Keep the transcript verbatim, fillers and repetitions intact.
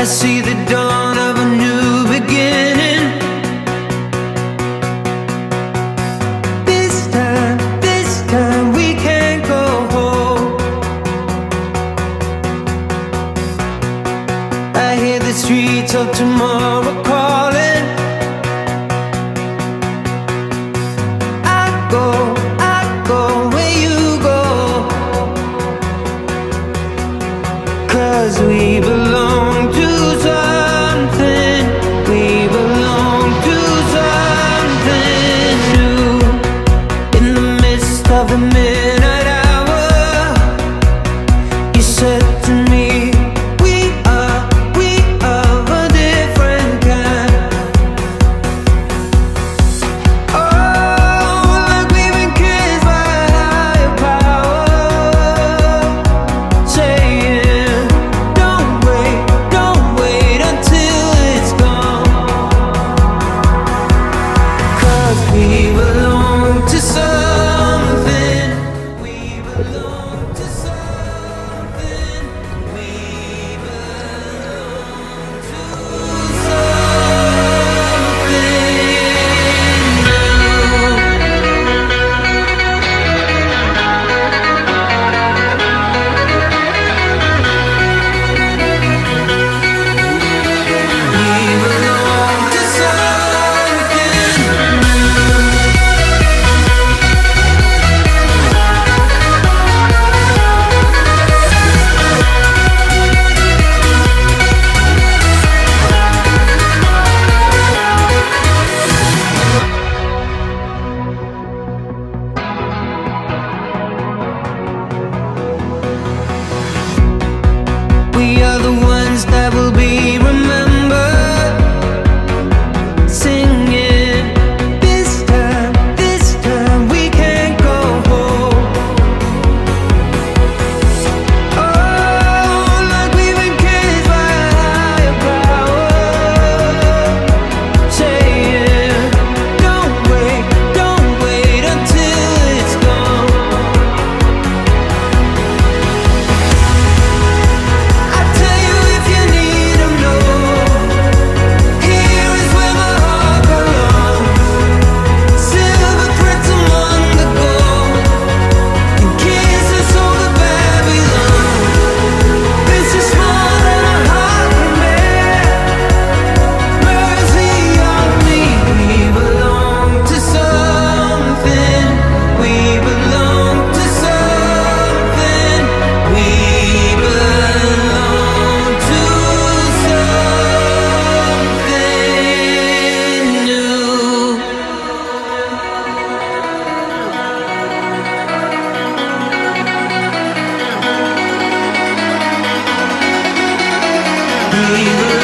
I see the dawn of a new beginning. This time, this time we can't go home. I hear the streets of tomorrow calling. I go, I go where you go, 'cause we belong to something. We belong to something new. In the midst of the midnight hour, you said to me, we are, we are a different kind. Oh, like we've been kissed by a higher power, saying, don't wait, don't wait until it's gone, 'cause we belong to something. We belong to something. We belong to we are the ones that will be remembered, singing, this time, this time we can't go home. Oh, like we've been kissed by a higher power, saying, don't wait, don't wait until it's gone. I tell you if you need to know, here is where my heart belongs. Silver threads among the gold, and kisses over Babylon. This is more than a heart can bear. Mercy on me. We belong to something. We belong to something. We belong to something new. We belong